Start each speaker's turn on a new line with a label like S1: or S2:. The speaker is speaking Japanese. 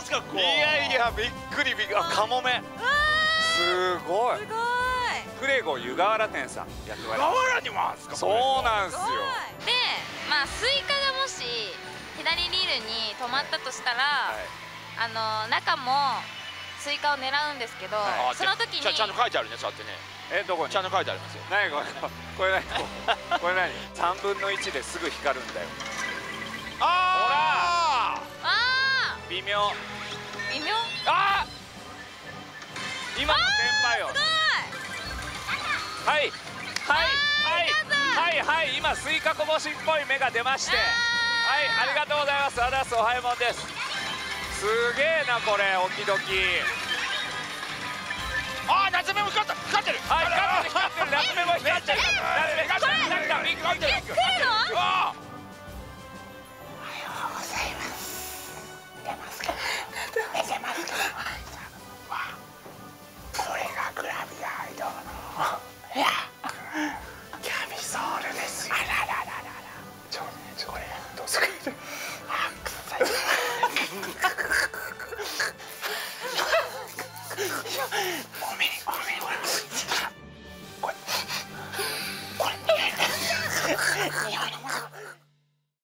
S1: すかここ。
S2: いやいやびっくりびっくり。カモメすごい。
S3: すごい。
S2: クレゴ湯河原店さん役割。
S1: 河原にもあるんですか。
S2: そうなんすよ。
S3: で、まあスイカがもし左リールに止まったとしたら、中もスイカを狙うんですけど、その時に
S1: ちゃんと書いてあるね、そうやってね。
S2: どこに？
S1: ちゃんと書いてありますよ。
S2: 何これ？これ何？これ何？3分の1ですぐ光るんだよ。
S1: あ
S3: あ
S2: 微妙。
S3: ー微妙。
S2: あー今の先輩よ。はいはい今スイカこぼしっぽい目が出まして、はいありがとうございます。あだすおはよもんです。すげえなこれおきどき。
S1: あ、夏目も光ってる。
S2: はい光ってる夏目も光ってる。夏目光ってる。
S3: 来るの？